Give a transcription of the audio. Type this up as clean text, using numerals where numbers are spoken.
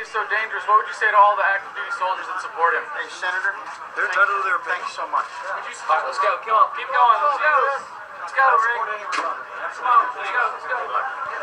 he's so dangerous, what would you say to all the active duty soldiers that support him? Hey, Senator, They're entitled to their opinion. thanks so much. All right, let's go. Come on. Keep going. Let's go. Let's go, Rick. Come on. Let's go. Let's go.